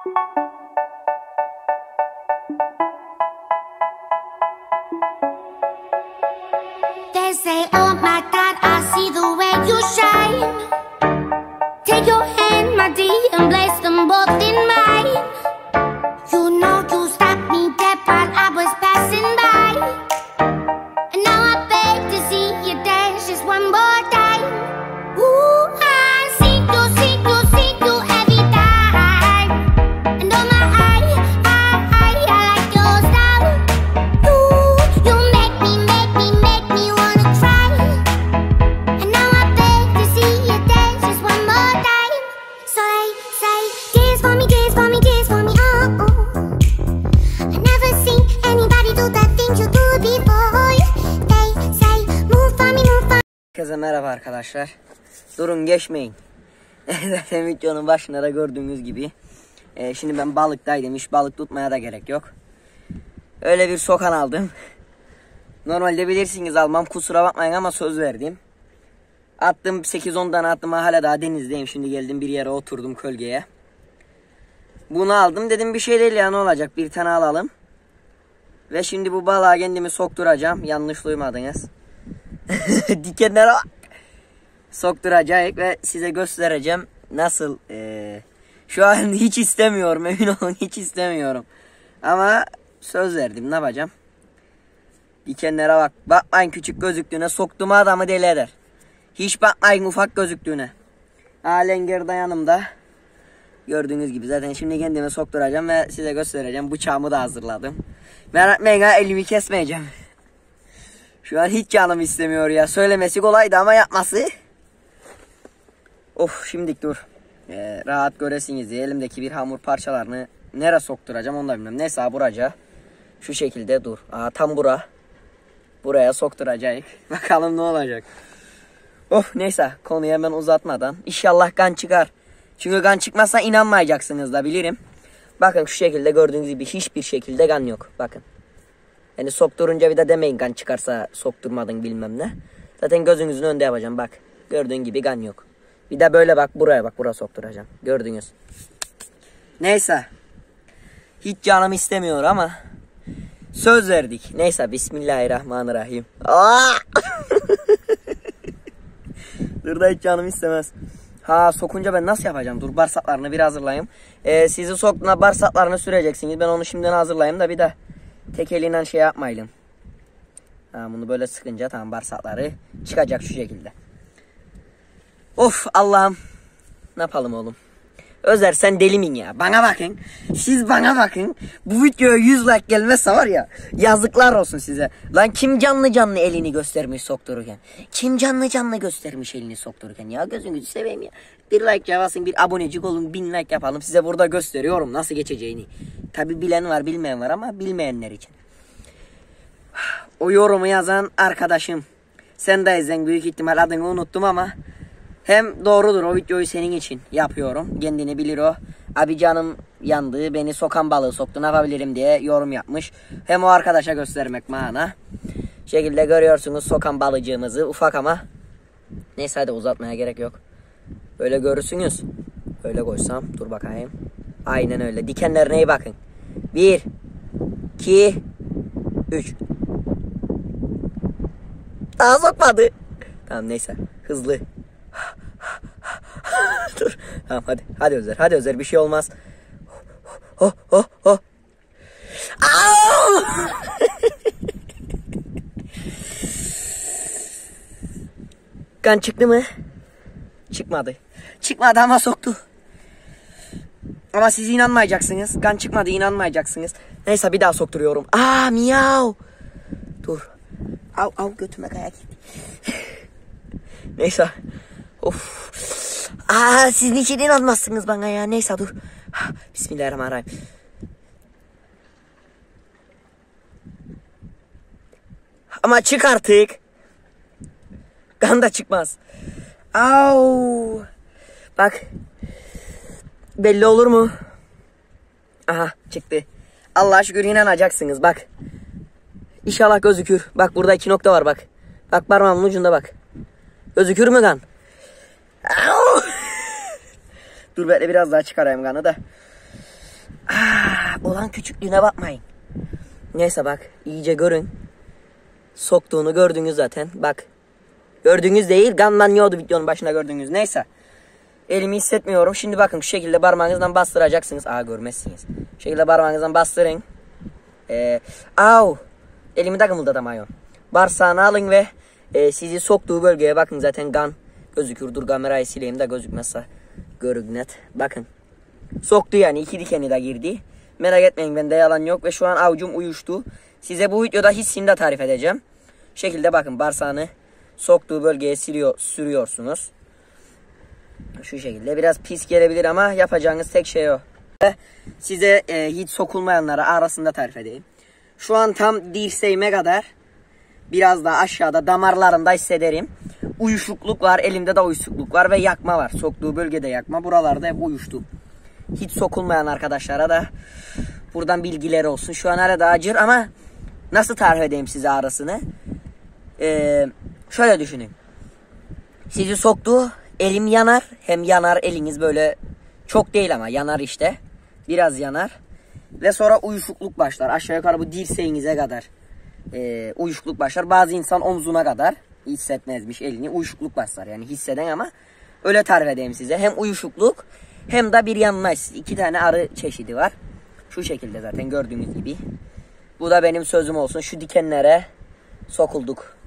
They say, oh my God, I see the way you shine. Take your hand, my dear, and place them both in mine. You know you stopped me dead while I was passing by. And now I beg to see you dance just one more time. Ooh, I see you every time. And oh my, I like your style. You make me wanna try. And now I beg to see you dance just one more time. So they say, dance for me, dance for me, dance for me, oh, oh. I never seen anybody do the things you do before. They say, move for me, move for me. Herkese merhaba arkadaşlar. Durun geçmeyin. Zaten videonun başında da gördüğünüz gibi. Şimdi ben balıktaydım. Hiç balık tutmaya da gerek yok. Öyle bir sokan aldım. Normalde bilirsiniz almam, kusura bakmayın ama söz verdim. Attım 8-10 tane attım, hala daha denizdeyim. Şimdi geldim bir yere oturdum kölgeye. Bunu aldım, dedim bir şey değil ya, ne olacak, bir tane alalım. Ve şimdi bu balığa kendimi sokturacağım. Yanlış duymadınız. Dikenlere bak. Sokturacak ve size göstereceğim nasıl. Şu an hiç istemiyorum, emin olun, hiç istemiyorum. Ama söz verdim, ne yapacağım. Dikenlere bak. Bakmayın küçük gözüktüğüne, soktuğuma adamı deli eder. Hiç bakmayın ufak gözüktüğüne. Alenger de yanımda. Gördüğünüz gibi zaten şimdi kendime sokturacağım ve size göstereceğim. Bıçağımı da hazırladım. Merak etmeyin ha, elimi kesmeyeceğim. Şu an hiç canım istemiyor ya. Söylemesi kolaydı ama yapması. Of, şimdilik dur. Rahat göresiniz diye elimdeki bir hamur parçalarını nereye sokturacağım onu da bilmiyorum. Neyse, buraca. Şu şekilde dur. Tam buraya sokturacak. Bakalım ne olacak. Of, neyse, konuyu hemen uzatmadan. İnşallah kan çıkar. Çünkü kan çıkmazsa inanmayacaksınız da bilirim. Bakın şu şekilde, gördüğünüz gibi hiçbir şekilde kan yok. Bakın. Yani sokturunca bir de demeyin kan çıkarsa sokturmadın bilmem ne. Zaten gözünüzün önünde yapacağım bak. Gördüğün gibi kan yok. Bir de böyle bak, buraya bak, buraya sokturacağım. Gördünüz. Neyse. Hiç canım istemiyor ama söz verdik. Neyse, bismillahirrahmanirrahim. Dur da hiç canım istemez. Sokunca ben nasıl yapacağım? Dur, bağırsaklarını bir hazırlayayım. Sizi soktuğuna bağırsaklarını süreceksiniz. Ben onu şimdiden hazırlayayım da bir de tek eliyle şey yapmayalım. Bunu böyle sıkınca tamam, bağırsakları çıkacak şu şekilde. Of Allah'ım. Ne yapalım oğlum? Özer, sen deli min ya? Bana bakın. Siz bana bakın. Bu videoya 100 like gelmezse var ya, yazıklar olsun size. Lan kim canlı elini göstermiş soktururken? Kim canlı göstermiş elini soktururken? Ya gözünüzü seveyim ya. Bir like cevasın, bir abonecik olun, 1000 like yapalım. Size burada gösteriyorum nasıl geçeceğini. Tabi bilen var, bilmeyen var ama bilmeyenler için. O yorumu yazan arkadaşım. Sen de izlen, büyük ihtimal adını unuttum ama hem doğrudur, o videoyu senin için yapıyorum. Kendini bilir o. Abi canım yandı, beni sokan balığı soktu, ne yapabilirim diye yorum yapmış. Hem o arkadaşa göstermek mana. Şekilde görüyorsunuz sokan balıcığımızı, ufak ama. Neyse, hadi uzatmaya gerek yok. Böyle görürsünüz. Öyle koysam, dur bakayım. Aynen öyle, dikenlerine iyi bakın. 1 2 3. Daha sokmadı. Tamam neyse, hızlı. Dur. Tamam hadi Özer. Hadi Özer, bir şey olmaz. Kan çıktı mı? Çıkmadı. Çıkmadı ama soktu. Ama siz inanmayacaksınız. Kan çıkmadı, inanmayacaksınız. Neyse, bir daha sokturuyorum. Miyav. Dur. Au götüme kayak gitti. Neyse. Of. Siz niçin inanmazsınız bana ya? Neyse dur. Bismillahirrahmanirrahim. Ama çık artık. Kan da çıkmaz. Au. Bak. Belli olur mu? Aha, çıktı. Allah'a şükür inanacaksınız bak. İnşallah gözükür. Bak burada 2 nokta var bak. Bak parmağımın ucunda bak. Gözükür mü kan? Dur bekle, biraz daha çıkarayım kanı da. Olan küçüklüğüne bakmayın. Neyse bak iyice görün. Soktuğunu gördünüz zaten. Bak. Gördüğünüz değil. Ganman yiyordu videonun başına gördüğünüz. Neyse. Elimi hissetmiyorum. Şimdi bakın şu şekilde parmağınızdan bastıracaksınız. Görmezsiniz. Şu şekilde parmağınızdan bastırın. Elimi de kımıldatamıyorum. Bağırsağını alın ve sizi soktuğu bölgeye bakın zaten kan gözükür. Dur kamerayı sileyim de gözükmezse görün net. Bakın. Soktu yani 2 dikeni de girdi. Merak etmeyin bende yalan yok ve şu an avucum uyuştu. Size bu videoda hissini de tarif edeceğim. Şekilde bakın bağırsağını soktuğu bölgeye sürüyorsunuz. Şu şekilde biraz pis gelebilir ama yapacağınız tek şey o. Size hiç sokulmayanlara arasında tarif edeyim. Şu an tam dirseğime kadar biraz daha aşağıda damarlarımda hissederim. Uyuşukluk var, elimde de uyuşukluk var ve yakma var. Soktuğu bölgede yakma, buralarda hep uyuştu. Hiç sokulmayan arkadaşlara da buradan bilgileri olsun. Şu an hala da acır ama nasıl tarif edeyim size arasını? Şöyle düşünün. Sizi soktu, elim yanar. Hem yanar eliniz böyle çok değil ama yanar işte. Biraz yanar. Ve sonra uyuşukluk başlar. Aşağı yukarı bu dirseğinize kadar uyuşukluk başlar. Bazı insan omzuna kadar hissetmezmiş elini. Uyuşukluk başlar yani hisseden ama öyle tarif edeyim size. Hem uyuşukluk hem de bir yanma. 2 tane ağrı çeşidi var. Şu şekilde zaten gördüğünüz gibi. Bu da benim sözüm olsun. Şu dikenlere sokulduk.